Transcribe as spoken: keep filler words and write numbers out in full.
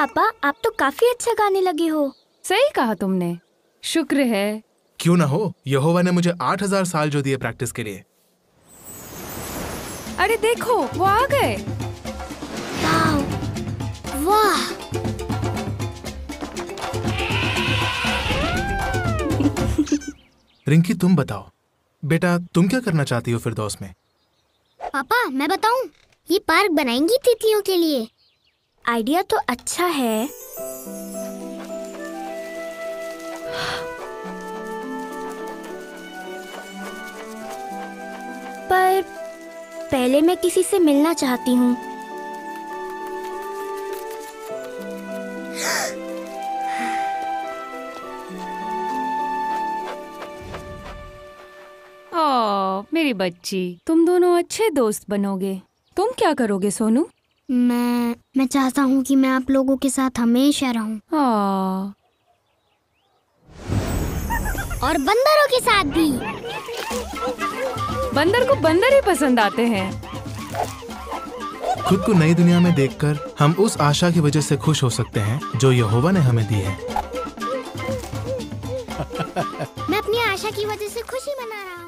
पापा, आप तो काफी अच्छा गाने लगे हो। सही कहा तुमने, शुक्र है। क्यों ना हो, यहोवा ने मुझे आठ हजार साल जो दिए प्रैक्टिस के लिए। अरे देखो, वो आ गए। वाह, रिंकी तुम बताओ, बेटा तुम क्या करना चाहती हो फिरदौस में? पापा मैं बताऊं, ये पार्क बनाएंगी तितलियों के लिए। आइडिया तो अच्छा है, पर पहले मैं किसी से मिलना चाहती हूँ। ओह मेरी बच्ची, तुम दोनों अच्छे दोस्त बनोगे। तुम क्या करोगे सोनू? मैं मैं चाहता हूँ कि मैं आप लोगों के साथ हमेशा रहूं। ओह, और बंदरों के साथ भी। बंदर को बंदर ही पसंद आते हैं। खुद को नई दुनिया में देखकर हम उस आशा की वजह से खुश हो सकते हैं जो यहोवा ने हमें दी है। मैं अपनी आशा की वजह से खुशी मना रहा हूँ।